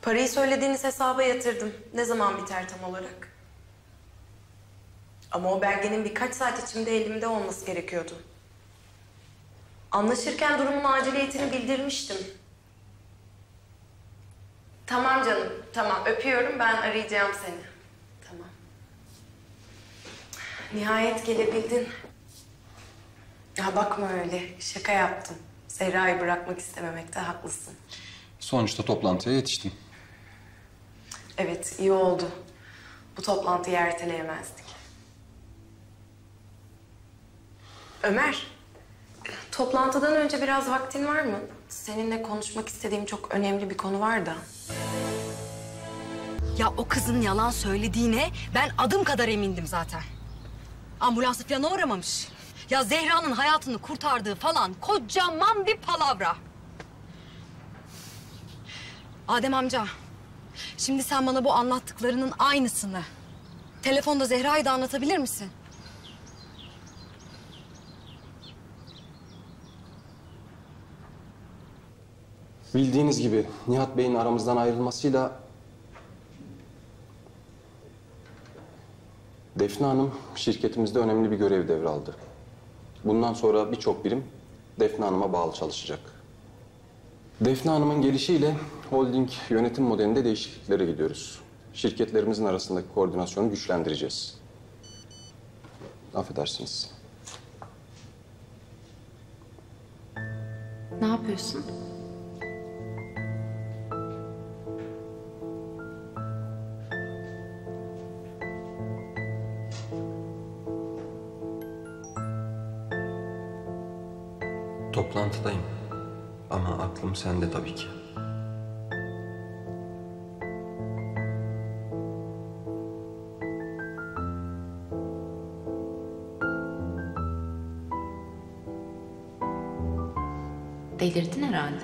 Parayı söylediğiniz hesaba yatırdım. Ne zaman biter tam olarak? Ama o belgenin birkaç saat içinde elimde olması gerekiyordu. Anlaşırken durumun aciliyetini bildirmiştim. Tamam canım, tamam. Öpüyorum, ben arayacağım seni. Tamam. Nihayet gelebildin. Ya bakma öyle, şaka yaptım. Zehra'yı bırakmak istememekte haklısın. Sonuçta toplantıya yetiştim. Evet, iyi oldu. Bu toplantıyı erteleyemezdik. Ömer, toplantıdan önce biraz vaktin var mı? Seninle konuşmak istediğim çok önemli bir konu var da. Ya o kızın yalan söylediğine ben adım kadar emindim zaten. Ambulansı falan uğramamış. Ya Zehra'nın hayatını kurtardığı falan kocaman bir palavra. Adem amca, şimdi sen bana bu anlattıklarının aynısını telefonda Zehra'yı da anlatabilir misin? Bildiğiniz gibi Nihat Bey'in aramızdan ayrılmasıyla Defne Hanım şirketimizde önemli bir görev devraldı. Bundan sonra birçok birim Defne Hanım'a bağlı çalışacak. Defne Hanım'ın gelişiyle holding yönetim modelinde değişikliklere gidiyoruz. Şirketlerimizin arasındaki koordinasyonu güçlendireceğiz. Affedersiniz. Ne yapıyorsun? Toplantıdayım. Ama aklım sende tabii ki. Delirdin herhalde.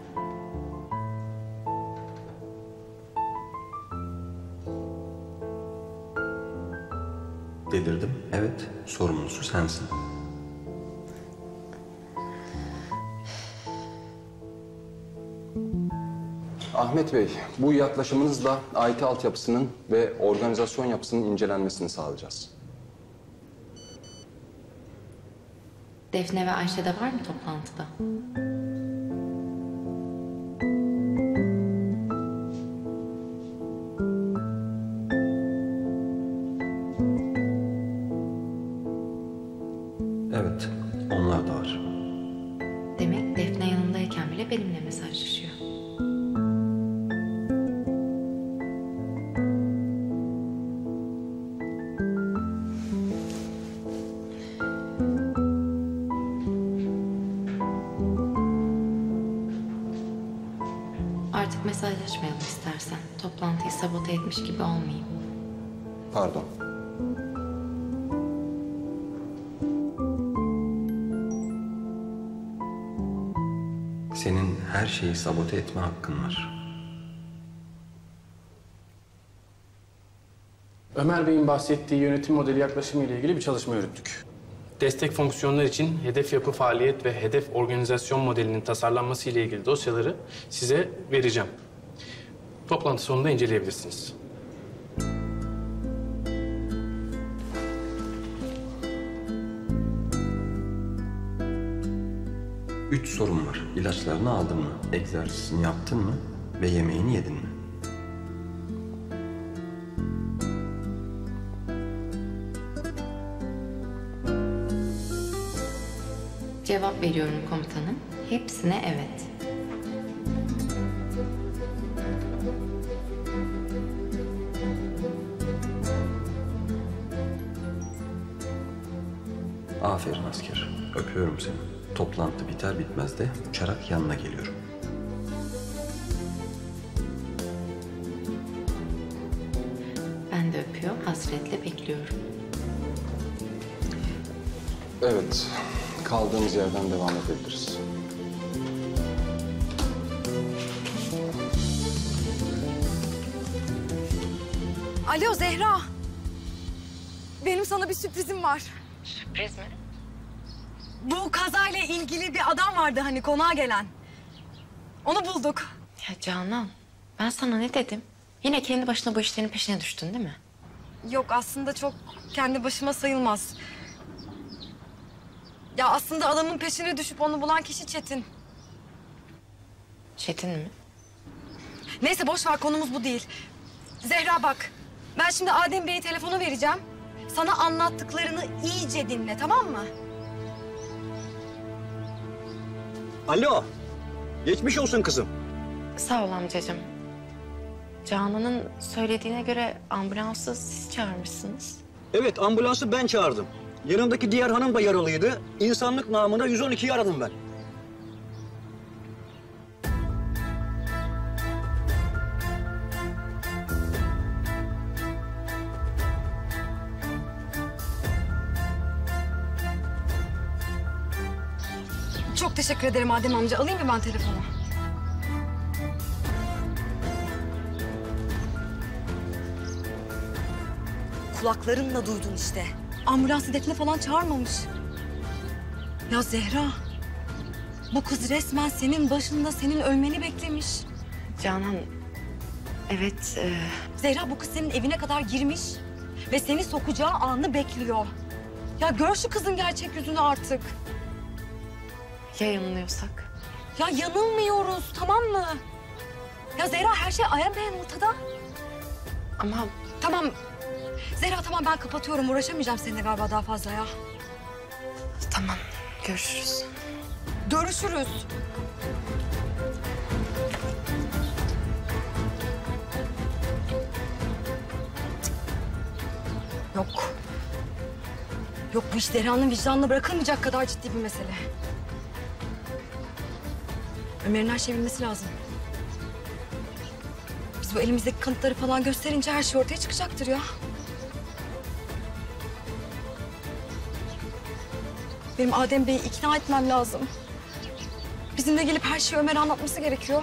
Delirdim. Evet, sorumlusu sensin. Ahmet Bey, bu yaklaşımınızla IT altyapısının ve organizasyon yapısının incelenmesini sağlayacağız. Defne ve Ayşe de var mı toplantıda? Evet, onlar da var. Demek Defne yanındayken bile benimle mesajlaşıyor. Artık mesajlaşmayalım istersen. Toplantıyı sabote etmiş gibi olmayayım. Pardon. Senin her şeyi sabote etme hakkın var. Ömer Bey'in bahsettiği yönetim modeli yaklaşımı ile ilgili bir çalışma yürüttük. Destek fonksiyonlar için hedef yapı faaliyet ve hedef organizasyon modelinin tasarlanması ile ilgili dosyaları size vereceğim. Toplantı sonunda inceleyebilirsiniz. Üç sorun var. İlaçlarını aldın mı? Egzersizini yaptın mı? Ve yemeğini yedin mi? Cevap veriyorum komutanım. Hepsine evet. Aferin asker. Öpüyorum seni. Toplantı biter bitmez de uçarak yanına geliyorum. Ben de öpüyor, hasretle bekliyorum. Evet. Kaldığımız yerden devam edebiliriz. Alo Zehra. Benim sana bir sürprizim var. Sürpriz mi? Bu kazayla ilgili bir adam vardı hani konağa gelen. Onu bulduk. Ya Canan, Ben sana ne dedim? Yine kendi başına bu işlerin peşine düştün değil mi? Yok aslında çok kendi başıma sayılmaz. Ya aslında adamın peşine düşüp onu bulan kişi Çetin. Çetin mi? Neyse boş ver, konumuz bu değil. Zehra bak, ben şimdi Adem Bey'e telefonu vereceğim. Sana anlattıklarını iyice dinle, tamam mı? Alo. Geçmiş olsun kızım. Sağ ol amcacığım. Canan'ın söylediğine göre ambulansı siz çağırmışsınız. Evet, ambulansı ben çağırdım. Yanındaki diğer hanım da yaralıydı. İnsanlık namına 112'yi aradım ben. Çok teşekkür ederim Adem amca. Alayım mı ben telefonu? Kulaklarınla duydun işte. Ambulans Defne falan çağırmamış. Ya Zehra, bu kız resmen senin başında senin ölmeni beklemiş. Canan, evet. Zehra, bu kız senin evine kadar girmiş ve seni sokacağı anı bekliyor. Ya gör şu kızın gerçek yüzünü artık. Ya yanılıyorsak? Ya yanılmıyoruz, tamam mı? Ya Zehra, her şey ayan beyan ortada. Ama Tamam. Zehra tamam, ben kapatıyorum. Uğraşamayacağım seninle galiba daha fazla ya. tamam, görüşürüz. Görüşürüz. Yok. Yok, bu iş Zehra'nın vicdanına bırakılmayacak kadar ciddi bir mesele. Ömer'in her şeyi bilmesi lazım. Biz bu elimizdeki kanıtları falan gösterince her şey ortaya çıkacaktır ya. Benim Adem Bey'i ikna etmem lazım. Bizimle gelip her şeyi Ömer'e anlatması gerekiyor.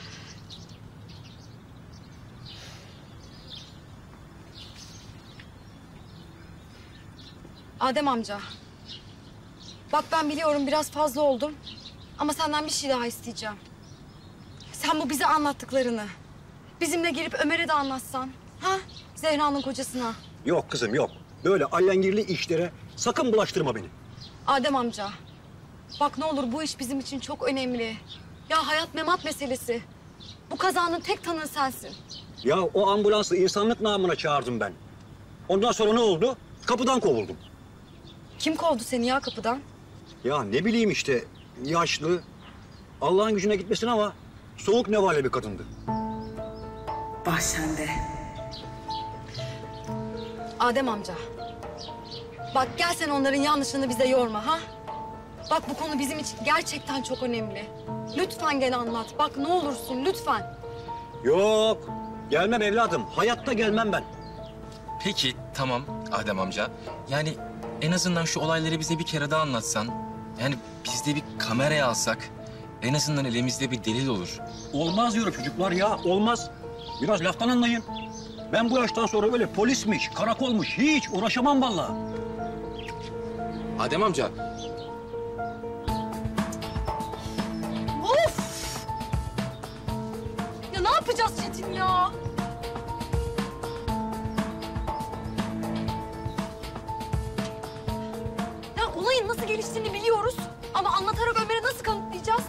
Adem amca. Bak ben biliyorum biraz fazla oldum. Ama senden bir şey daha isteyeceğim. Sen bu bize anlattıklarını bizimle gelip Ömer'e de anlatsan. Ha? Zehra'nın kocasına. Yok kızım yok. Böyle allengirli işlere sakın bulaştırma beni. Adem amca. Bak ne olur, bu iş bizim için çok önemli. Ya hayat memat meselesi. Bu kazanın tek tanığı sensin. Ya o ambulansı insanlık namına çağırdım ben. Ondan sonra ne oldu? Kapıdan kovuldum. Kim kovdu seni ya kapıdan? Ya ne bileyim işte, yaşlı. Allah'ın gücüne gitmesin ama soğuk nevale bir kadındı. Baş sende. Adem amca. Bak gel sen onların yanlışını bize yorma ha. Bak bu konu bizim için gerçekten çok önemli. Lütfen gel anlat. Bak ne olursun lütfen. Yok, gelmem evladım. Hayatta gelmem ben. Peki, tamam Adem amca. Yani en azından şu olayları bize bir kere daha anlatsan. Yani biz de bir kameraya alsak. En azından elimizde bir delil olur. Olmaz diyorum çocuklar ya, olmaz. Biraz laftan anlayın. Ben bu yaştan sonra öyle polismiş, karakolmuş hiç uğraşamam vallahi. Adem amca, Of! Ya ne yapacağız Çetin ya? Ya olayın nasıl geliştiğini biliyoruz. Ama anlatarak Ömer'e nasıl kanıtlayacağız?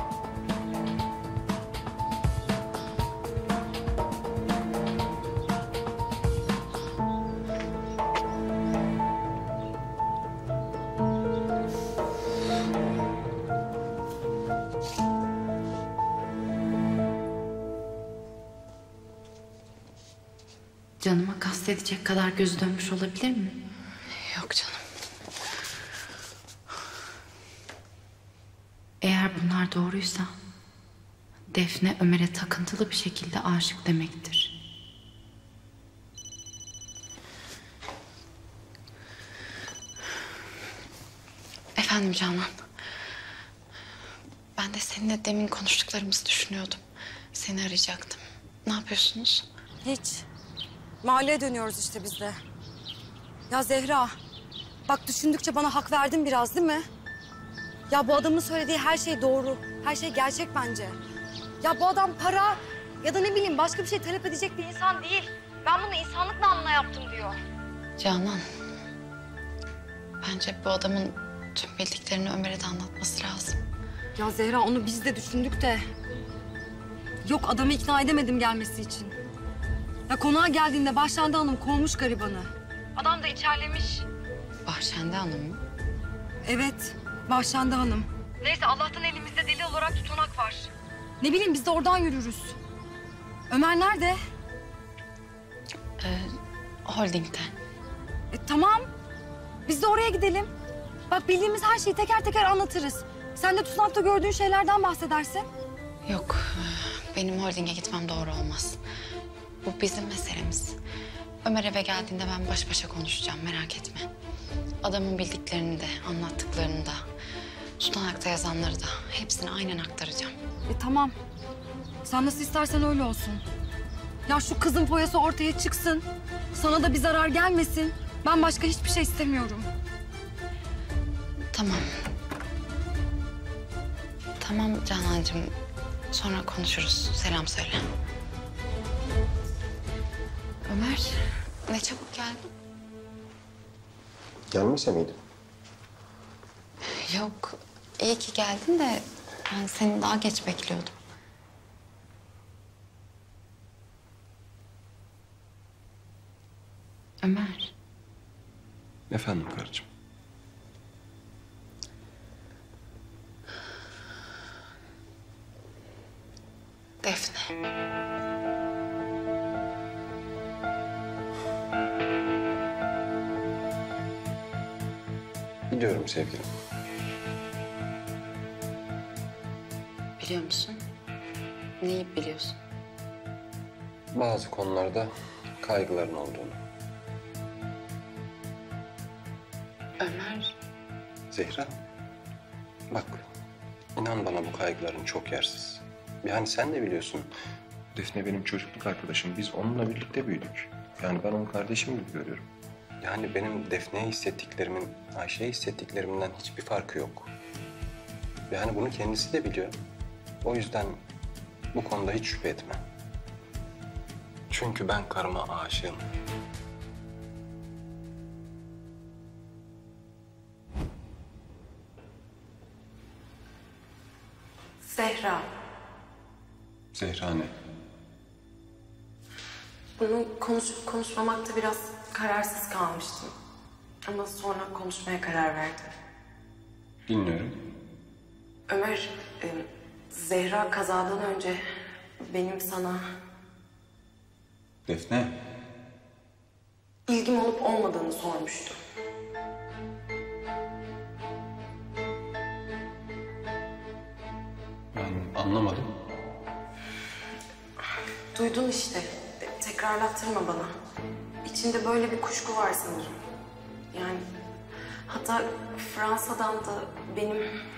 Canıma kastedecek kadar gözü dönmüş olabilir mi? Yok canım. Eğer bunlar doğruysa Defne Ömer'e takıntılı bir şekilde aşık demektir. Efendim Canan. Ben de seninle demin konuştuklarımızı düşünüyordum. Seni arayacaktım. Ne yapıyorsunuz? Hiç. Mahalleye dönüyoruz işte biz de. Ya Zehra, bak düşündükçe bana hak verdin biraz değil mi? Ya bu adamın söylediği her şey doğru. Her şey gerçek bence. Ya bu adam para, Ya da ne bileyim başka bir şey talep edecek bir insan değil. Ben bunu insanlık namına yaptım diyor. Canan, bence bu adamın tüm bildiklerini Ömer'e de anlatması lazım. Ya Zehra onu biz de düşündük de. Yok adamı ikna edemedim gelmesi için. Ya konağa geldiğinde Bahşende Hanım kovmuş garibanı. Adam da içerlemiş. Bahşende Hanım mı? Evet, Bahşende Hanım. Neyse Allah'tan elimizde deli olarak tutanak var. Ne bileyim biz de oradan yürürüz. Ömer nerede? Holding'de. Tamam. Biz de oraya gidelim. Bak bildiğimiz her şeyi teker teker anlatırız. Sen de tutanakta gördüğün şeylerden bahsedersin. Yok, benim holdinge gitmem doğru olmaz. Bu bizim meselemiz. Ömer eve geldiğinde ben baş başa konuşacağım, merak etme. Adamın bildiklerini de, anlattıklarını da, tutanakta yazanları da hepsini aynen aktaracağım. Tamam. Sen nasıl istersen öyle olsun. Ya şu kızın foyası ortaya çıksın. Sana da bir zarar gelmesin. Ben başka hiçbir şey istemiyorum. Tamam. Tamam Canancığım, sonra konuşuruz. Selam söyle. Ömer, ne çabuk geldin. Gelmese miydi? Yok, iyi ki geldin de ben seni daha geç bekliyordum. Ömer, Efendim karıcığım. Defne. Biliyorum sevgilim. Biliyor musun? Neyi biliyorsun? Bazı konularda kaygıların olduğunu. Ömer, Zehra, bak inan bana bu kaygıların çok yersiz. Yani sen de biliyorsun. Defne benim çocukluk arkadaşım. Biz onunla birlikte büyüdük. Yani ben onu kardeşim gibi görüyorum. Yani benim Defne'ye hissettiklerimin Ayşe'ye hissettiklerimden hiçbir farkı yok. Yani bunu kendisi de biliyor. O yüzden bu konuda hiç şüphe etme. Çünkü ben karıma aşığım. Zehra, Zehra ne? bunu konuşup konuşmamakta biraz kararsız kalmıştım. Ama sonra konuşmaya karar verdim. Dinliyorum. Ömer, Zehra kazadan önce benim sana Defne. ilgim olup olmadığını sormuştu. Ben anlamadım. Duydun işte. Tekrarlattırma bana. İçinde böyle bir kuşku var sanırım. Yani hatta Fransa'dan da benim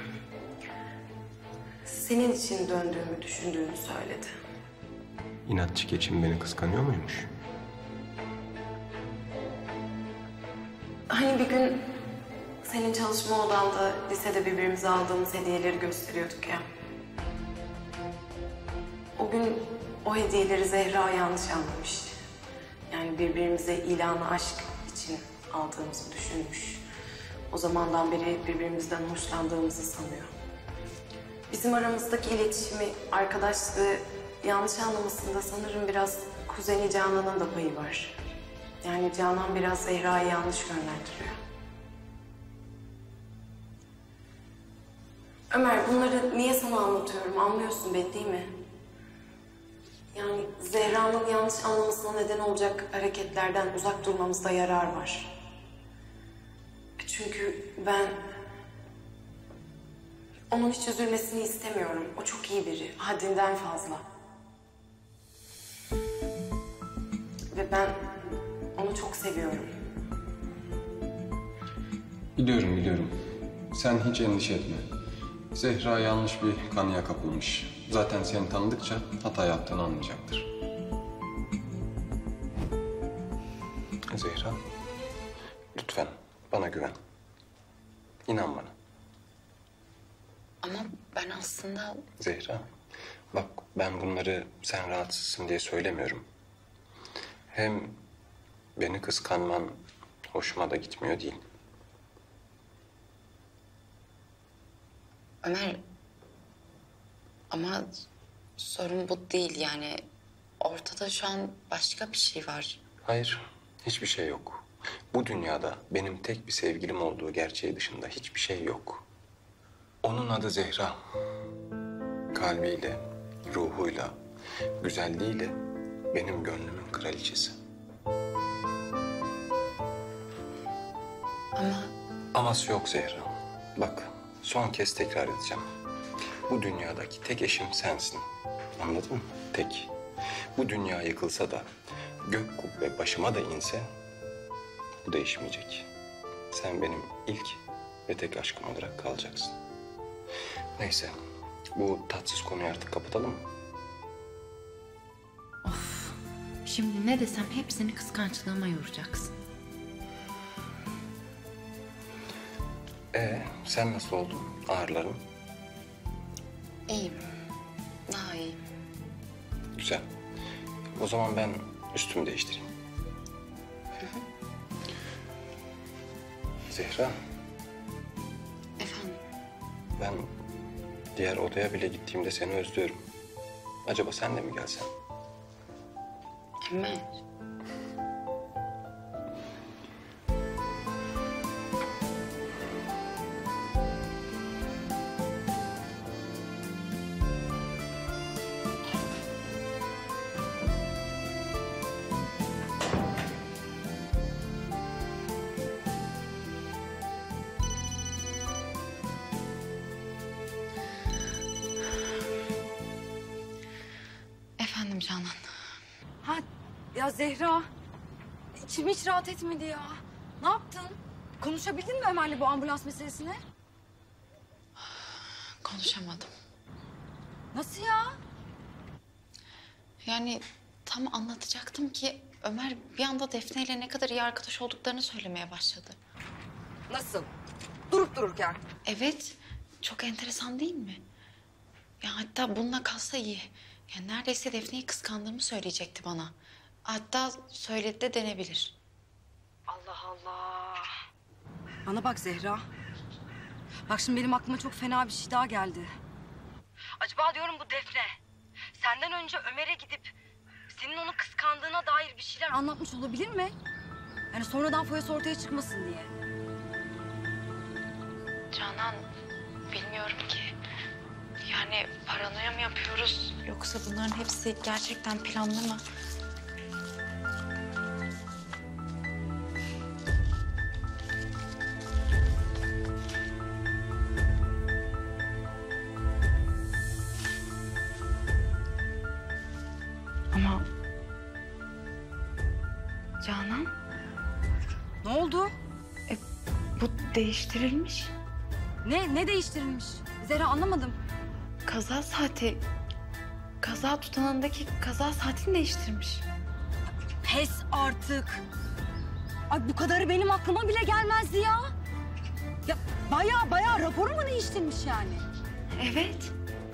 senin için döndüğümü düşündüğünü söyledi. İnatçı keçim beni kıskanıyor muymuş? Hani bir gün senin çalışma odanda lisede birbirimize aldığımız hediyeleri gösteriyorduk ya. O gün o hediyeleri Zehra yanlış anlamış. Yani birbirimize ilanı aşk için aldığımızı düşünmüş. O zamandan beri birbirimizden hoşlandığımızı sanıyor. Bizim aramızdaki iletişimi, arkadaşlığı yanlış anlamasında sanırım biraz kuzeni Canan'ın da payı var. Yani Canan biraz Zehra'yı yanlış yönlendiriyor. Ömer, bunları niye sana anlatıyorum? Anlıyorsun beni değil mi? Yani Zehra'nın yanlış anlamasına neden olacak hareketlerden uzak durmamızda yarar var. Çünkü ben onun hiç üzülmesini istemiyorum. O çok iyi biri, haddinden fazla. Ve ben onu çok seviyorum. Biliyorum. Sen hiç endişe etme. Zehra yanlış bir kanıya kapılmış. Zaten seni tanıdıkça hata yaptığını anlayacaktır. Zehra, lütfen bana güven. İnan bana. Ama ben aslında... Zehra, Bak ben bunları sen rahatsızsın diye söylemiyorum. Hem beni kıskanman hoşuma da gitmiyor değil. Ömer, ama sorun bu değil yani. Ortada şu an başka bir şey var. Hayır, hiçbir şey yok. Bu dünyada benim tek bir sevgilim olduğu gerçeği dışında hiçbir şey yok. Onun adı Zehra. Kalbiyle, ruhuyla, güzelliğiyle benim gönlümün kraliçesi. Ama Aması yok Zehra. Bak, son kez tekrar edeceğim. Bu dünyadaki tek eşim sensin. Anladın mı? Tek. Bu dünya yıkılsa da, gök kubbe başıma da inse, bu değişmeyecek. Sen benim ilk ve tek aşkım olarak kalacaksın. Neyse, bu tatsız konuyu artık kapatalım mı? şimdi ne desem hepsini kıskançlığıma yoracaksın. Sen nasıl oldun? Ağrıların? İyiyim. Daha iyiyim. Güzel. O zaman ben üstümü değiştireyim. Zehra, Efendim? ben diğer odaya bile gittiğimde seni özlüyorum. Acaba sen de mi gelsen? Ömer. Efendim Canan. Ha ya Zehra. İçim hiç rahat etmedi ya. Ne yaptın? Konuşabildin mi Ömer'le bu ambulans meselesini? Konuşamadım. Nasıl ya? Yani tam anlatacaktım ki Ömer bir anda Defne ile ne kadar iyi arkadaş olduklarını söylemeye başladı. Nasıl? Durup dururken. Evet, çok enteresan değil mi? Ya hatta bununla kalsa iyi. Ya neredeyse Defne'yi kıskandığımı söyleyecekti bana. Hatta söyledi de denebilir. Allah Allah. Bana bak Zehra. Bak şimdi benim aklıma çok fena bir şey daha geldi. Acaba diyorum bu Defne senden önce Ömer'e gidip senin onu kıskandığına dair bir şeyler anlatmış olabilir mi? Yani sonradan foyası ortaya çıkmasın diye. Canan, bilmiyorum ki. Yani paranoya mı yapıyoruz yoksa bunların hepsi gerçekten planlı mı? Ama Canan, Ne oldu? bu değiştirilmiş. Ne değiştirilmiş? Zehra anlamadım. Kaza saati, kaza tutanındaki kaza saatini değiştirmiş. Pes artık. Ay bu kadarı benim aklıma bile gelmezdi ya. Ya baya raporu mu değiştirmiş yani? Evet.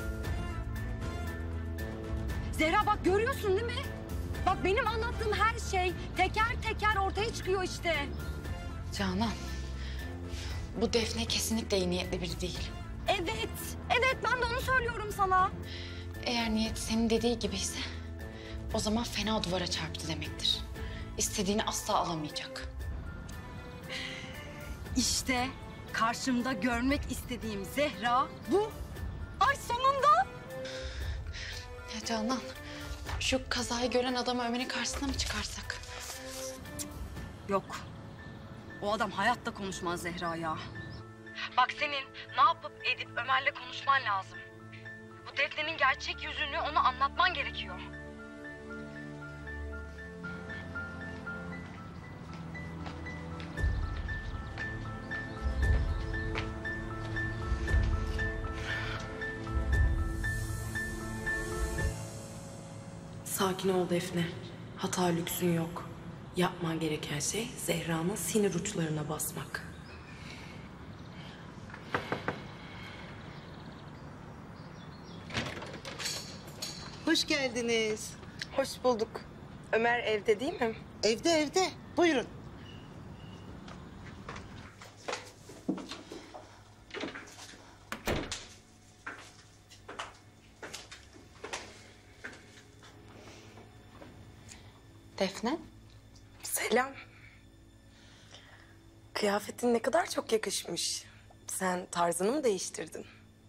Zehra bak görüyorsun değil mi? Bak benim anlattığım her şey teker teker ortaya çıkıyor işte. Canan, bu Defne kesinlikle iyi niyetli biri değil. Evet ben de onu söylüyorum sana. Eğer niyet senin dediği gibiyse o zaman fena duvara çarptı demektir. İstediğini asla alamayacak. İşte karşımda görmek istediğim Zehra bu. Ay sonunda. Ya Canan, şu kazayı gören adamı Ömer'in karşısına mı çıkarsak? Yok. O adam hayatta konuşmaz Zehra ya. Bak senin ne yapıp edip Ömer'le konuşman lazım. Bu Defne'nin gerçek yüzünü ona anlatman gerekiyor. Sakin ol Defne. Hata lüksün yok. Yapman gereken şey Zehra'nın sinir uçlarına basmak. Hoş geldiniz. Hoş bulduk. Ömer evde değil mi? Evde evde. Buyurun. Defne? Selam. Kıyafetin ne kadar çok yakışmış. Sen tarzını mı değiştirdin?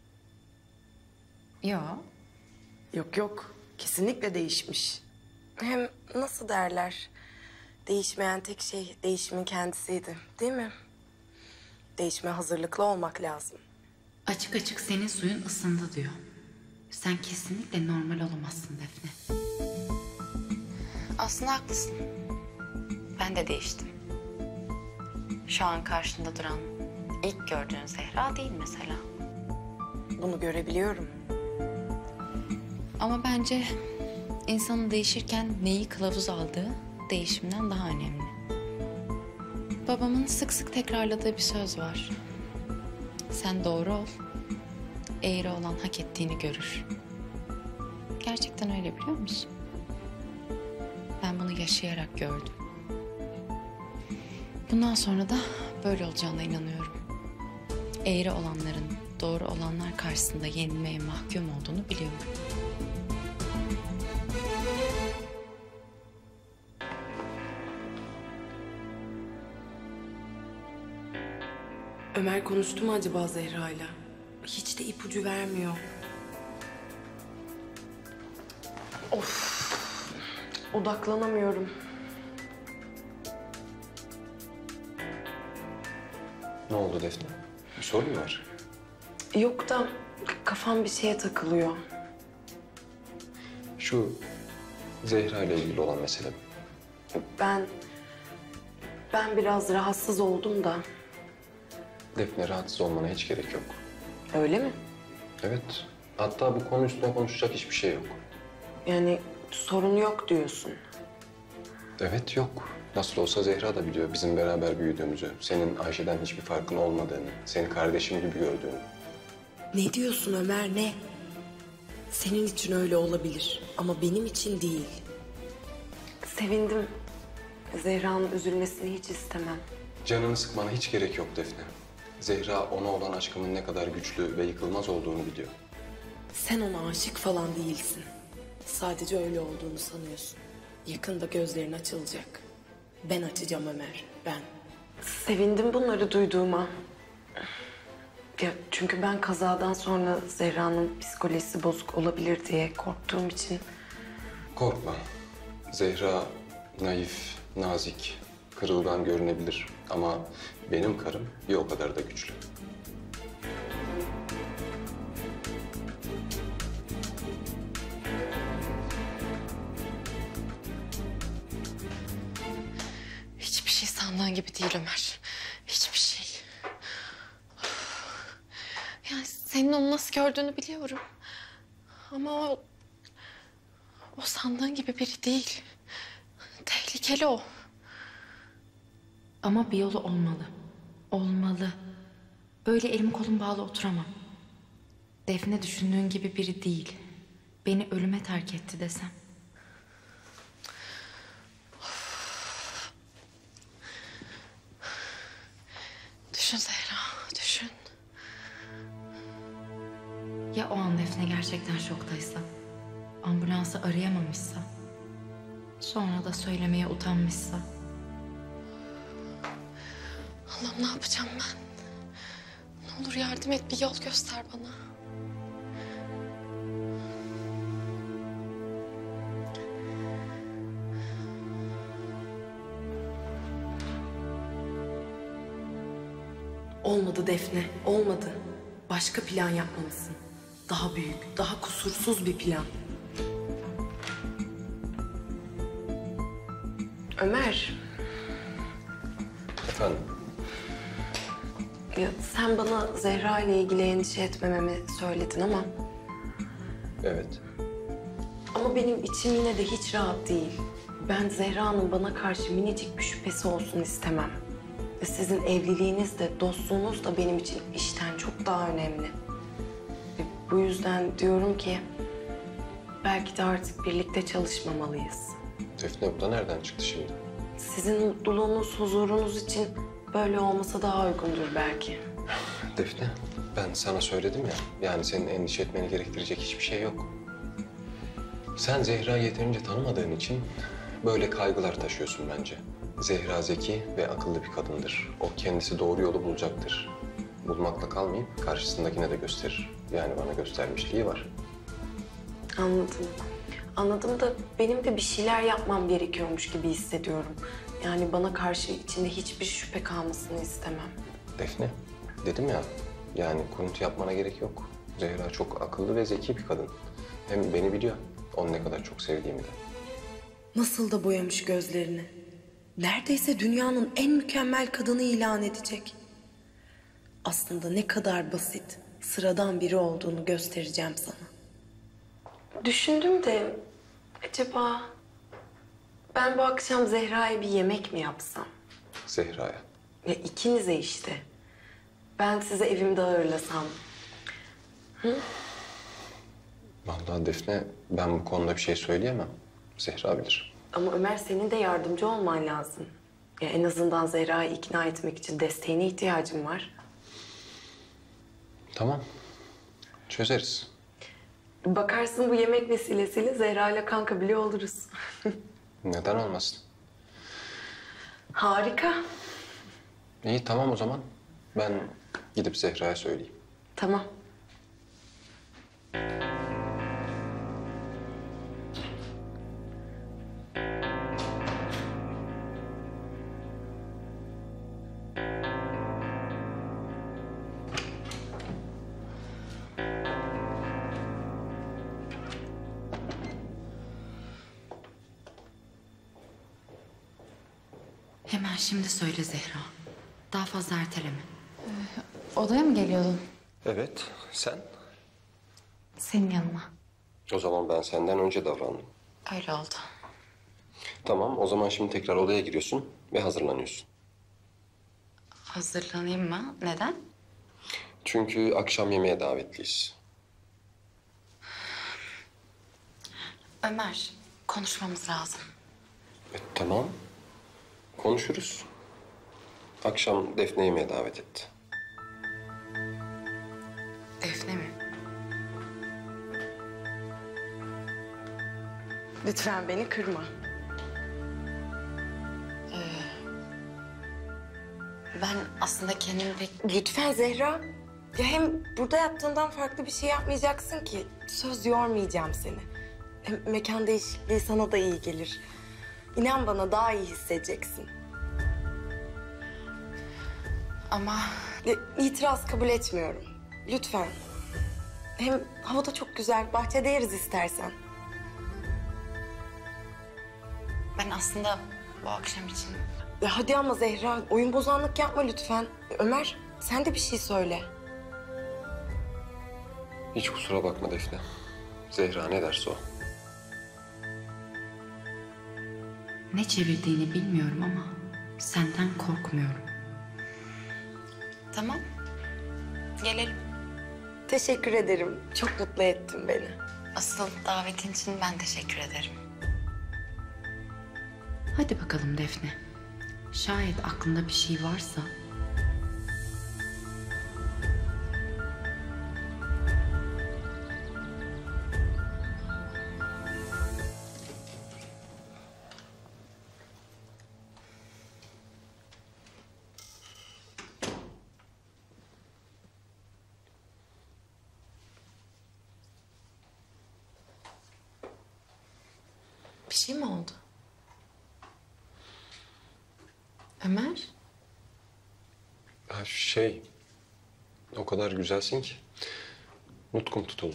Yo. Yok yok. Kesinlikle değişmiş. Hem nasıl derler? Değişmeyen tek şey değişimin kendisiydi. Değil mi? Değişime hazırlıklı olmak lazım. Açık açık senin suyun ısındı diyor. Sen kesinlikle normal olamazsın Defne. Aslında haklısın. Ben de değiştim. Şu an karşında duran ilk gördüğün Zehra değil mesela. Bunu görebiliyorum. Ama bence insanın değişirken neyi kılavuz aldığı değişimden daha önemli. Babamın sık sık tekrarladığı bir söz var. Sen doğru ol, eğri olan hak ettiğini görür. Gerçekten öyle biliyor musun? Ben bunu yaşayarak gördüm. Bundan sonra da böyle olacağına inanıyorum. Eğri olanların doğru olanlar karşısında yenilmeye mahkum olduğunu biliyorum. Ömer konuştu mu acaba Zehra'yla? Hiç de ipucu vermiyor. Of. Odaklanamıyorum. Ne oldu Defne? Bir sorun mu var? Yok da kafam bir şeye takılıyor. Şu Zehra ile ilgili olan mesele mi? Ben biraz rahatsız oldum da. Defne, rahatsız olmana hiç gerek yok. Öyle mi? Evet. Hatta bu konu üstüne konuşacak hiçbir şey yok. Yani sorun yok diyorsun. Evet, yok. Nasıl olsa Zehra da biliyor bizim beraber büyüdüğümüzü. Senin Ayşe'den hiçbir farkın olmadığını, seni kardeşim gibi gördüğünü. Ne diyorsun Ömer, ne? Senin için öyle olabilir ama benim için değil. Sevindim. Zehra'nın üzülmesini hiç istemem. Canını sıkmana hiç gerek yok Defne. Zehra ona olan aşkımın ne kadar güçlü ve yıkılmaz olduğunu biliyor. Sen ona aşık falan değilsin. Sadece öyle olduğunu sanıyorsun. Yakında gözlerin açılacak. Ben açacağım Ömer, ben. Sevindim bunları duyduğuma. Ya çünkü ben kazadan sonra Zehra'nın psikolojisi bozuk olabilir diye korktuğum için... Korkma. Zehra naif, nazik, kırılgan görünebilir. Ama benim karım bir o kadar da güçlü. Hiçbir şey sandığın gibi değil Ömer. Hiçbir şey. Yani senin onu nasıl gördüğünü biliyorum. Ama o sandığın gibi biri değil. Tehlikeli o. Ama bir yolu olmalı. Olmalı. Böyle elim kolum bağlı oturamam. Defne düşündüğün gibi biri değil. Beni ölüme terk etti desem. Düşün Zehra, düşün. Ya o an Defne gerçekten şoktaysa, ambulansı arayamamışsa, sonra da söylemeye utanmışsa. Allah'ım ne yapacağım ben? Ne olur yardım et, bir yol göster bana. Olmadı Defne, olmadı. Başka plan yapmalısın. Daha büyük, daha kusursuz bir plan. Ömer, Efendim? ya sen bana Zehra ile ilgili endişe etmememi söyledin ama... Evet. Ama benim içim yine de hiç rahat değil. Ben Zehra'nın bana karşı minicik bir şüphesi olsun istemem. Ve sizin evliliğiniz de, dostluğunuz da benim için işten çok daha önemli. Ve bu yüzden diyorum ki... belki de artık birlikte çalışmamalıyız. Defne bu da nereden çıktı şimdi? Sizin mutluluğunuz, huzurunuz için böyle olmasa daha uygundur belki. Defne, ben sana söyledim ya, yani senin endişe etmeni gerektirecek hiçbir şey yok. Sen Zehra'yı yeterince tanımadığın için böyle kaygılar taşıyorsun bence. Zehra zeki ve akıllı bir kadındır. O kendisi doğru yolu bulacaktır. Bulmakla kalmayıp karşısındakine de gösterir. Yani bana göstermişliği var. Anladım. Anladım da benim de bir şeyler yapmam gerekiyormuş gibi hissediyorum. Yani bana karşı içinde hiçbir şüphe kalmasını istemem. Defne, dedim ya, yani kuruntu yapmana gerek yok. Zehra çok akıllı ve zeki bir kadın. Hem beni biliyor, onu ne kadar çok sevdiğimi de. Nasıl da boyamış gözlerini. Neredeyse dünyanın en mükemmel kadını ilan edecek. Aslında ne kadar basit, sıradan biri olduğunu göstereceğim sana. Düşündüm de acaba ben bu akşam Zehra'ya bir yemek mi yapsam? Zehra'ya. Ya ikinize işte. Ben sizi evimde ağırlasam. Vallahi Defne, ben bu konuda bir şey söyleyemem. Zehra bilir. Ama Ömer senin de yardımcı olman lazım. Ya en azından Zehra'yı ikna etmek için desteğine ihtiyacım var. Tamam, çözeriz. Bakarsın bu yemek vesilesiyle Zehra ile kanka bile oluruz. Neden olmasın? Harika. İyi, tamam o zaman. Ben gidip Zehra'ya söyleyeyim. Tamam. Hemen şimdi söyle Zehra. Daha fazla erteleme. Odaya mı geliyordun? Evet, sen? Senin yanıma. O zaman ben senden önce davrandım. Öyle oldu. Tamam, o zaman şimdi tekrar odaya giriyorsun ve hazırlanıyorsun. Hazırlanayım mı? Neden? Çünkü akşam yemeğe davetliyiz. Ömer, konuşmamız lazım. Tamam, konuşuruz. Akşam Defne yemeğe davet etti. Defne mi? Lütfen beni kırma. Ben aslında kendimi pek... Lütfen Zehra. Ya hem burada yaptığından farklı bir şey yapmayacaksın ki. Söz yormayacağım seni. Hem mekan değişikliği sana da iyi gelir. İnan bana daha iyi hissedeceksin. Ama İtiraz kabul etmiyorum. Lütfen. Hem hava da çok güzel. Bahçede yeriz istersen. ben aslında bu akşam için... Ya hadi ama Zehra, oyun bozanlık yapma lütfen. Ömer, sen de bir şey söyle. Hiç kusura bakma Defne. Zehra ne derse o. Ne çevirdiğini bilmiyorum ama senden korkmuyorum. Tamam. Gelelim. Teşekkür ederim. Çok mutlu ettin beni. Asıl davetin için ben teşekkür ederim. Hadi bakalım Defne. Şayet aklında bir şey varsa... Bir şey mi oldu? Ömer? Ha, o kadar güzelsin ki nutkum tutuldu.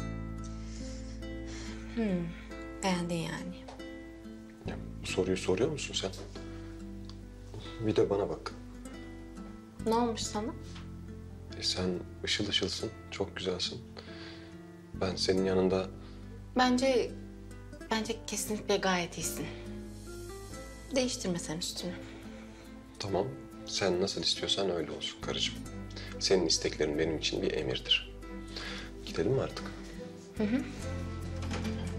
Beğendin yani. Ya, bu soruyu soruyor musun sen? Bir de bana bak. Ne olmuş sana? Sen ışıl ışılsın, çok güzelsin. Ben senin yanında... Bence kesinlikle gayet iyisin. Değiştirme sen üstünü. Tamam, sen nasıl istiyorsan öyle olsun karıcığım. Senin isteklerin benim için bir emirdir. Gidelim mi artık? Hı.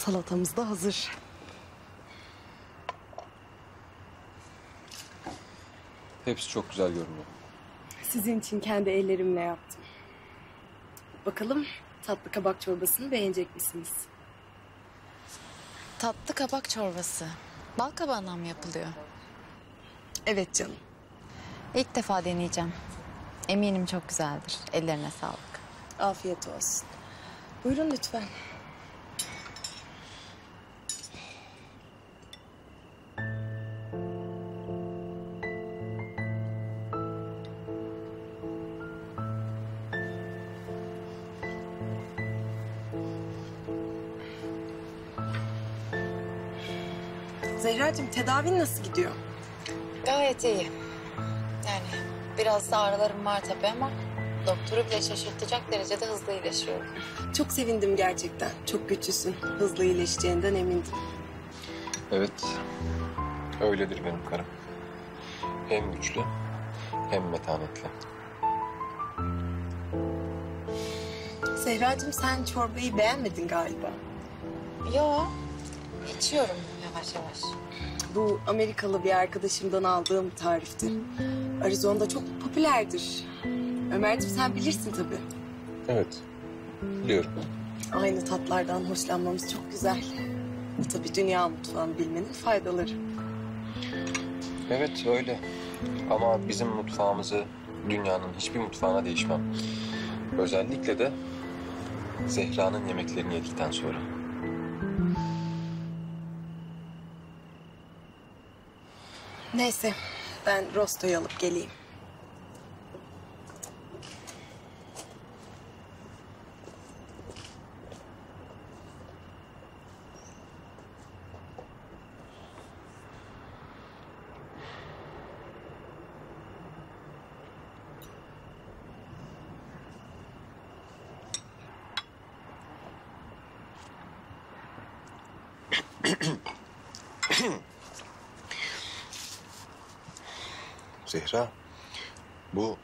Salatamız da hazır. Hepsi çok güzel görünüyor. Sizin için kendi ellerimle yaptım. Bakalım tatlı kabak çorbasını beğenecek misiniz? Tatlı kabak çorbası. Bal kabağından mı yapılıyor? Evet canım. İlk defa deneyeceğim. Eminim çok güzeldir. Ellerine sağlık. Afiyet olsun. Buyurun lütfen. Zehracığım tedavin nasıl gidiyor? Gayet iyi. Yani biraz da ağrılarım var tabii ama doktoru bile şaşırtacak derecede hızlı iyileşiyorum. Çok sevindim gerçekten. Çok güçlüsün. Hızlı iyileşeceğinden emindim. Evet, öyledir benim karım. Hem güçlü hem metanetli. Zehracığım sen çorbayı beğenmedin galiba. Yo, içiyorum yavaş yavaş. Bu Amerikalı bir arkadaşımdan aldığım tarifti. Arizona'da çok popülerdir. Ömerciğim sen bilirsin tabii. Evet, biliyorum. Aynı tatlardan hoşlanmamız çok güzel. Tabii dünya mutfağını bilmenin faydaları. Evet, öyle. Ama bizim mutfağımızı dünyanın hiçbir mutfağına değişmem. Özellikle de Zehra'nın yemeklerini yedikten sonra. Neyse ben rostoyu alıp geleyim. Zehra, bu...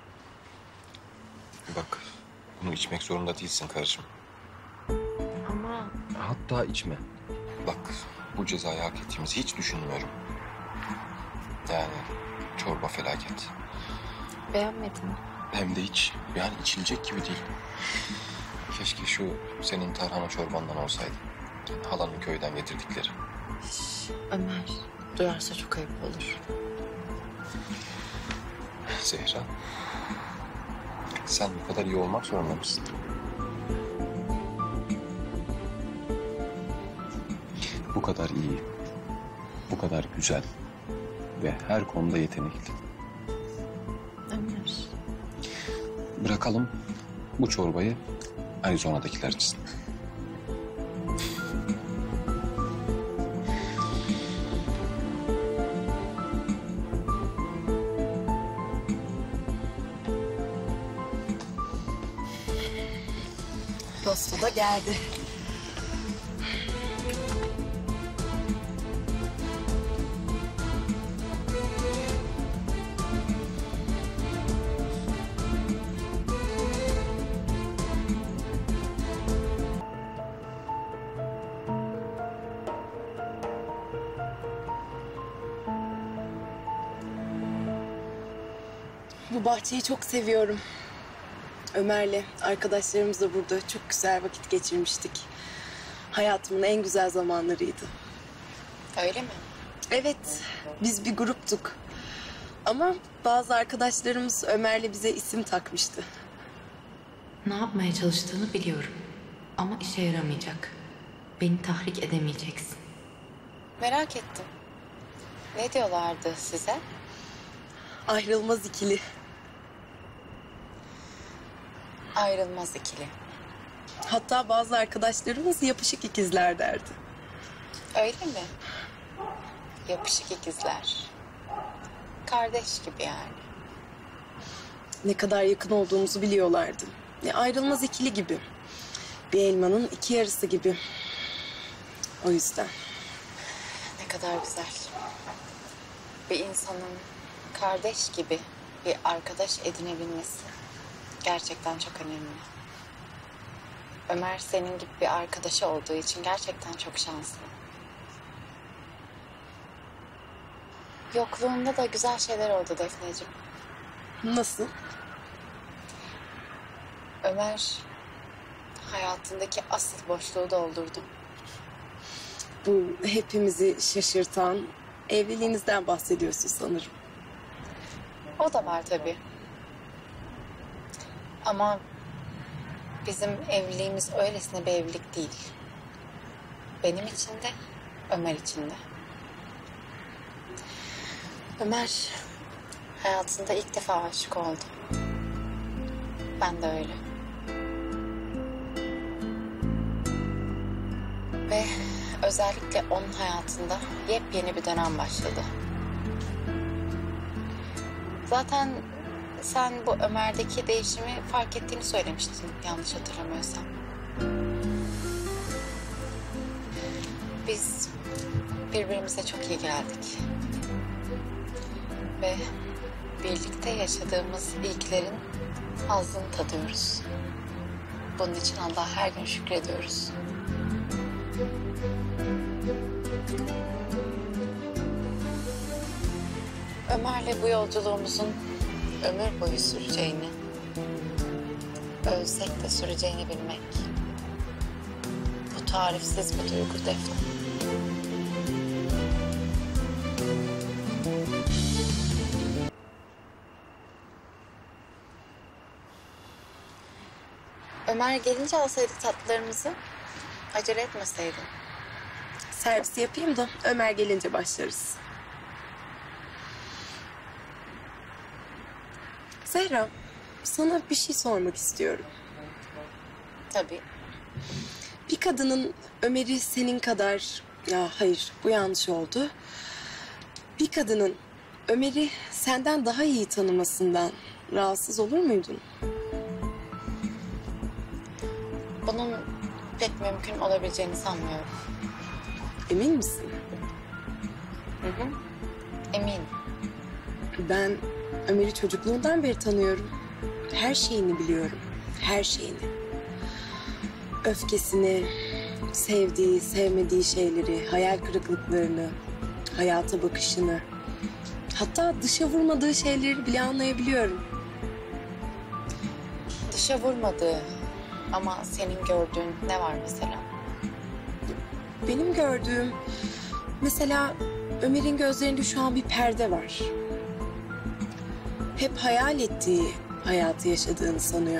Bak, bunu içmek zorunda değilsin karıcığım. Ama Hatta içme. Bak, bu cezayı hak ettiğimizi hiç düşünmüyorum. Yani çorba felaket. beğenmedim. Hem de hiç, yani içilecek gibi değil. Keşke şu senin tarhana çorbandan olsaydı. Halanın köyden getirdikleri. Ömer duyarsa çok ayıp olur. Zehra, sen bu kadar iyi olmak zorunda mısın? Bu kadar iyi, bu kadar güzel ve her konuda yetenekli. Ömer. Bırakalım bu çorbayı Arizona'dakiler için. Rosto da geldi. Bu bahçeyi çok seviyorum. Ömer'le arkadaşlarımız da burada çok güzel vakit geçirmiştik. Hayatımın en güzel zamanlarıydı. Öyle mi? Evet, biz bir gruptuk. Ama bazı arkadaşlarımız Ömer'le bize isim takmıştı. Ne yapmaya çalıştığını biliyorum. Ama işe yaramayacak. Beni tahrik edemeyeceksin. Merak ettim. Ne diyorlardı size? Ayrılmaz ikili. Ayrılmaz ikili. Hatta bazı arkadaşlarımız yapışık ikizler derdi. Öyle mi? Yapışık ikizler. Kardeş gibi yani. Ne kadar yakın olduğumuzu biliyorlardı. Ayrılmaz ikili gibi. Bir elmanın iki yarısı gibi. O yüzden. Ne kadar güzel. Bir insanın kardeş gibi bir arkadaş edinebilmesi gerçekten çok önemli. Ömer senin gibi bir arkadaşı olduğu için gerçekten çok şanslı. Yokluğunda da güzel şeyler oldu Defneciğim. Nasıl? Ömer hayatındaki asıl boşluğu doldurdu. Bu hepimizi şaşırtan evliliğinizden bahsediyorsun sanırım. O da var tabii. Ama bizim evliliğimiz öylesine bir evlilik değil. Benim için de, Ömer için de. Ömer hayatında ilk defa aşık oldu. Ben de öyle. Ve özellikle onun hayatında yepyeni bir dönem başladı. Zaten sen bu Ömer'deki değişimi fark ettiğini söylemiştin yanlış hatırlamıyorsam. Biz birbirimize çok iyi geldik. Ve birlikte yaşadığımız ilklerin hazzını tadıyoruz. Bunun için Allah'a her gün şükrediyoruz. Ömer'le bu yolculuğumuzun ömür boyu süreceğini, ölsek de süreceğini bilmek. Bu tarifsiz bir duygu Defne. Ömer gelince alsaydık tatlılarımızı, acele etmeseydin. Servis yapayım da Ömer gelince başlarız. Zehra, sana bir şey sormak istiyorum. Tabii. Bir kadının Ömer'i senin kadar... Ya hayır, bu yanlış oldu. Bir kadının Ömer'i senden daha iyi tanımasından rahatsız olur muydun? Bunun pek mümkün olabileceğini sanmıyorum. Emin misin? Hı hı. Eminim. Ben Ömer'i çocukluğundan beri tanıyorum. Her şeyini biliyorum. Her şeyini. Öfkesini, sevdiği, sevmediği şeyleri, hayal kırıklıklarını, hayata bakışını... Hatta dışa vurmadığı şeyleri bile anlayabiliyorum. Dışa vurmadığı ama senin gördüğün ne var mesela? Benim gördüğüm... Mesela Ömer'in gözlerinde şu an bir perde var. Hep hayal ettiği hayatı yaşadığını sanıyor.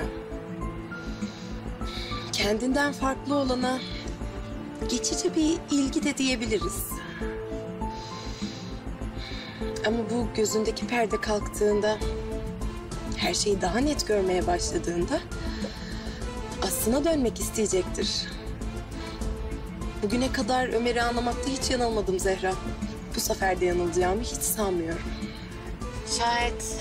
Kendinden farklı olana geçici bir ilgi de diyebiliriz. Ama bu gözündeki perde kalktığında, her şeyi daha net görmeye başladığında aslına dönmek isteyecektir. Bugüne kadar Ömer'i anlamakta hiç yanılmadım Zehra. Bu sefer de yanılacağımı hiç sanmıyorum. Şayet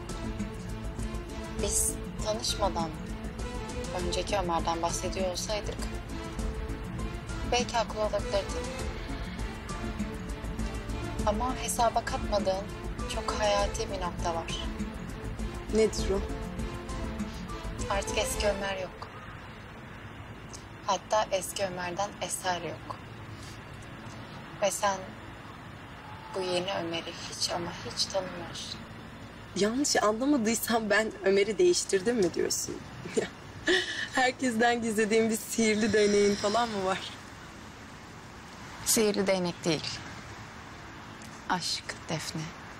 biz tanışmadan önceki Ömer'den bahsediyor olsaydık belki haklı olabilirdim. Ama hesaba katmadığın çok hayati bir nokta var. Nedir o? Artık eski Ömer yok. Hatta eski Ömer'den eser yok. Ve sen bu yeni Ömer'i hiç ama hiç tanımıyorsun. Yanlış anlamadıysam ben Ömer'i değiştirdim mi diyorsun? Herkesten gizlediğim bir sihirli değneğin falan mı var? Sihirli değnek değil. Aşk Defne.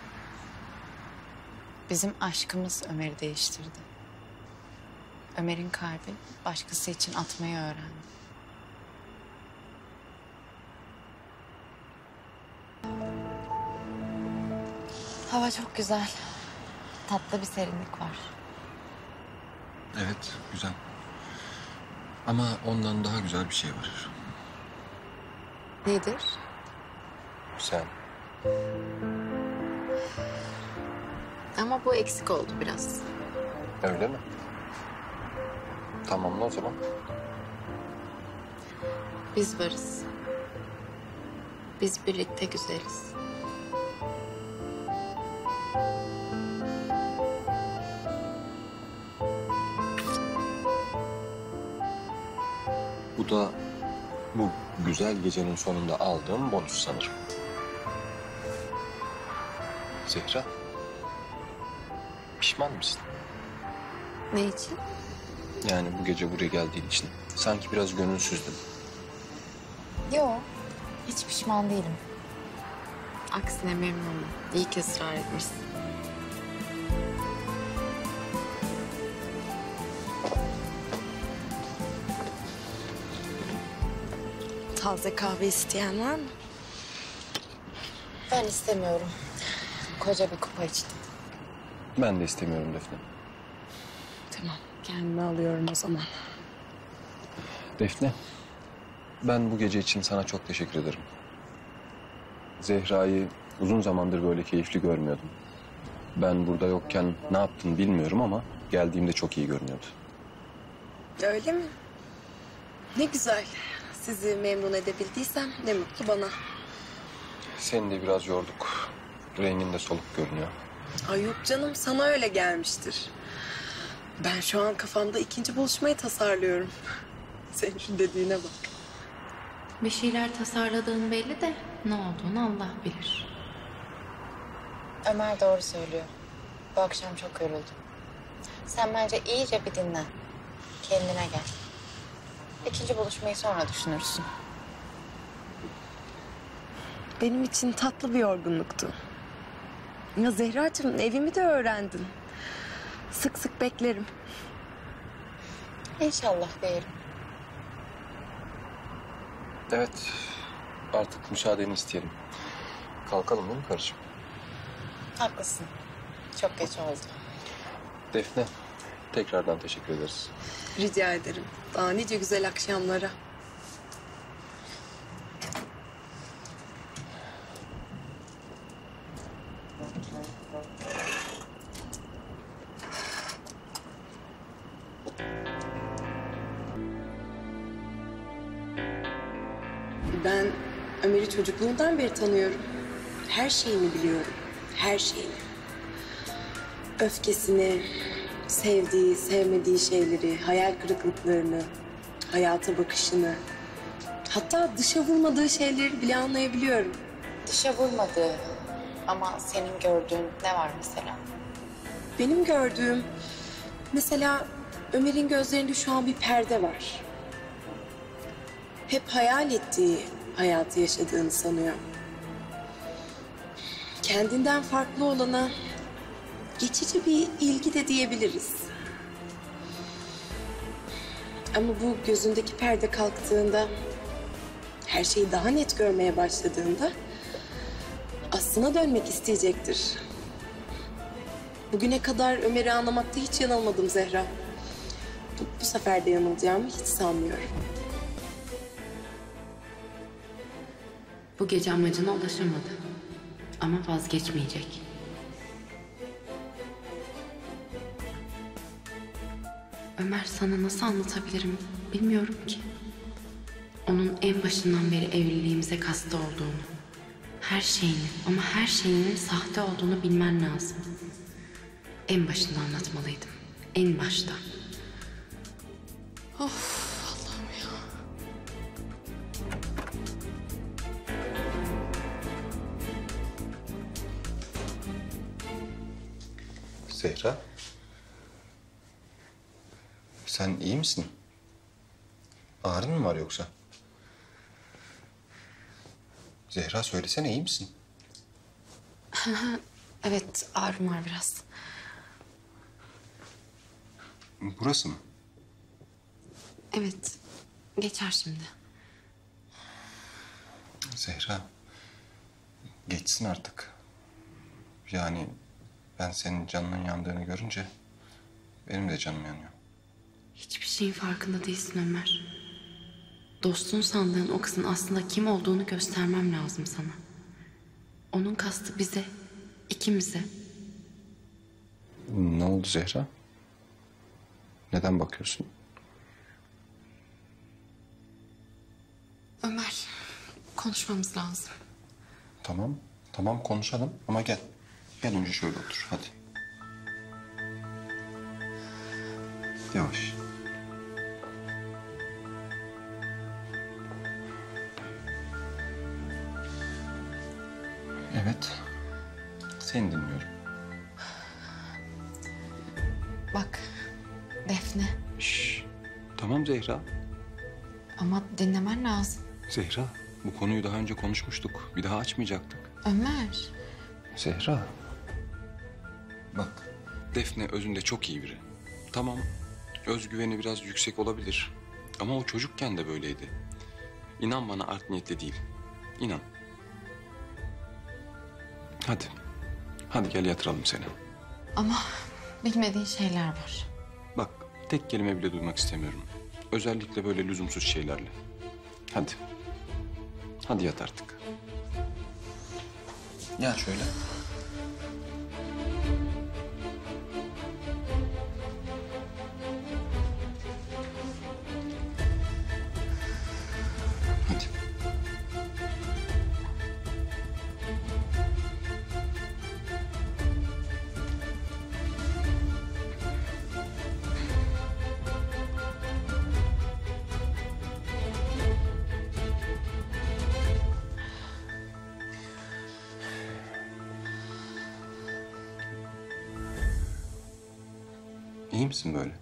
Bizim aşkımız Ömer'i değiştirdi. Ömer'in kalbi başkası için atmayı öğrendi. Hava çok güzel. Tatlı bir serinlik var. Evet, güzel. Ama ondan daha güzel bir şey var. Nedir? Sen. Ama bu eksik oldu biraz. Öyle mi? Tamam o zaman. Biz varız. Biz birlikte güzeliz. Bu da bu güzel gecenin sonunda aldığım bonus sanırım. Zehra, pişman mısın? Ne için? Yani bu gece buraya geldiğin için. Sanki biraz gönülsüzdün. Yok, hiç pişman değilim. Aksine memnunum. İyi ki ısrar etmişsin. Taze kahve isteyen var mı? Ben istemiyorum. Koca bir kupa içtim. Ben de istemiyorum Defne. Tamam, kendime alıyorum o zaman. Defne, ben bu gece için sana çok teşekkür ederim. Zehra'yı uzun zamandır böyle keyifli görmüyordum. Ben burada yokken ne yaptın bilmiyorum ama geldiğimde çok iyi görünüyordu. Öyle mi? Ne güzel. Sizi memnun edebildiysem ne mutlu bana. Seni de biraz yorduk. Rengin de soluk görünüyor. Ay yok canım, sana öyle gelmiştir. Ben şu an kafamda ikinci buluşmayı tasarlıyorum. Senin şu dediğine bak. Bir şeyler tasarladığın belli de ne olduğunu Allah bilir. Ömer doğru söylüyor. Bu akşam çok yoruldum. Sen bence iyice bir dinlen. Kendine gel. İkinci buluşmayı sonra düşünürsün. Benim için tatlı bir yorgunluktu. Ya Zehracığım, evimi de öğrendin. Sık sık beklerim. İnşallah diyelim. Evet, artık müsaadeni isteyelim. Kalkalım değil mi karıcığım? Haklısın. Çok geç oldu. Defne, tekrardan teşekkür ederiz. Rica ederim. Daha nice güzel akşamlara. Ben Ömer'i çocukluğundan beri tanıyorum. Her şeyini biliyorum. Her şeyini. Öfkesini, sevdiği, sevmediği şeyleri, hayal kırıklıklarını, hayata bakışını... Hatta dışa vurmadığı şeyleri bile anlayabiliyorum. Dışa vurmadığı ama senin gördüğün ne var mesela? Benim gördüğüm... Mesela Ömer'in gözlerinde şu an bir perde var. Hep hayal ettiği hayatı yaşadığını sanıyor. Kendinden farklı olana geçici bir ilgi de diyebiliriz. Ama bu gözündeki perde kalktığında, her şeyi daha net görmeye başladığında aslına dönmek isteyecektir. Bugüne kadar Ömer'i anlamakta hiç yanılmadım Zehra. Bu sefer de yanılacağımı hiç sanmıyorum. Bu gece amacına ulaşamadı. Ama vazgeçmeyecek. Ömer, sana nasıl anlatabilirim bilmiyorum ki. Onun en başından beri evliliğimize kastı olduğunu, her şeyini ama her şeyinin sahte olduğunu bilmen lazım. En başında anlatmalıydım. En başta. Allah'ım ya. Zehra, sen iyi misin? Ağrın mı var yoksa? Zehra, söylesene, iyi misin? Evet, ağrım var biraz. Burası mı? Evet, geçer şimdi. Zehra, geçsin artık. Yani ben senin canının yandığını görünce benim de canım yanıyor. Hiçbir şeyin farkında değilsin Ömer. Dostun sandığın o kızın aslında kim olduğunu göstermem lazım sana. Onun kastı bize, ikimize. Ne oldu Zehra? Neden bakıyorsun? Ömer, konuşmamız lazım. Tamam, tamam konuşalım ama gel. Gel önce şöyle otur, hadi. Yavaş. seni dinliyorum. Bak Defne Şşş. Tamam Zehra. ama dinlemen lazım. Zehra, bu konuyu daha önce konuşmuştuk. Bir daha açmayacaktık. Ömer. Zehra. Bak, Defne özünde çok iyi biri. Tamam, özgüveni biraz yüksek olabilir. Ama o çocukken de böyleydi. İnan bana art niyetli değil. İnan. Hadi. Hadi gel yatıralım seni. Ama bilmediğin şeyler var. Bak, tek kelime bile duymak istemiyorum. Özellikle böyle lüzumsuz şeylerle. Hadi. Hadi yat artık. Gel şöyle. Hadi. İyi misin böyle?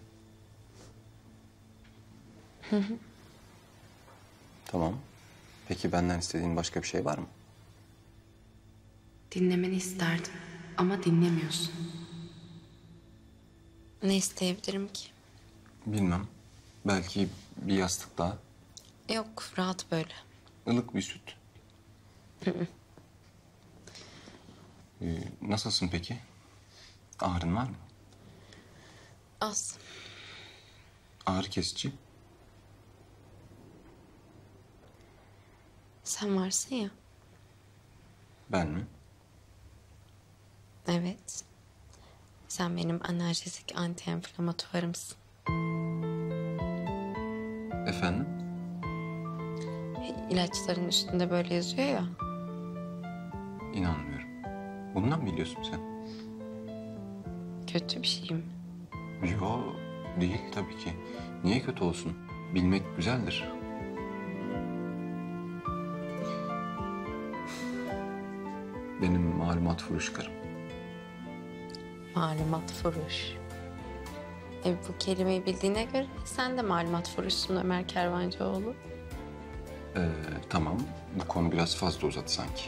Tamam. Peki benden istediğin başka bir şey var mı? Dinlemeni isterdim ama dinlemiyorsun. Ne isteyebilirim ki? Bilmem. Belki bir yastık daha. Yok, rahat böyle. Ilık bir süt. Nasılsın peki? Ağrın var mı? Az. Ağrı kesici. Sen varsın ya. Ben mi? Evet. Sen benim analjezik anti-enflamatuarımsın. Efendim? İlaçların üstünde böyle yazıyor ya. İnanmıyorum. Bundan mı biliyorsun sen? Kötü bir şey mi? Yo, değil tabii ki. Niye kötü olsun? Bilmek güzeldir. Benim malumat furuşkarım. Malumat furuş. Bu kelimeyi bildiğine göre sen de malumat furuşsun Ömer Kervancıoğlu. Tamam. Bu konu biraz fazla uzadı sanki.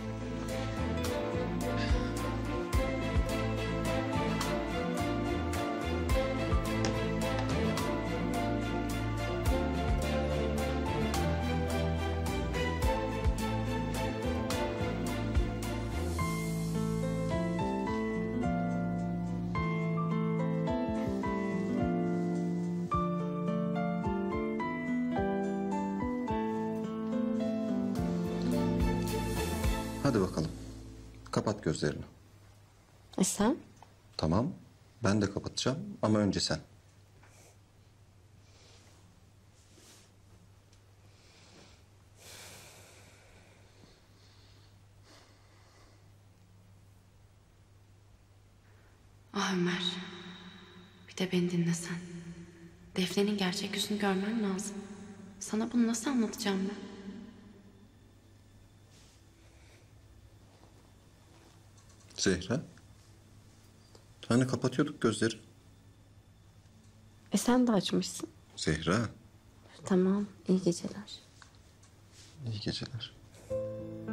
Hadi bakalım. Kapat gözlerini. Sen? Tamam. Ben de kapatacağım ama önce sen. Ah Ömer. Bir de beni dinlesen. Defne'nin gerçek yüzünü görmen lazım. Sana bunu nasıl anlatacağım ben? Zehra. Hani kapatıyorduk gözleri? Sen de açmışsın. Zehra. Tamam, iyi geceler. İyi geceler.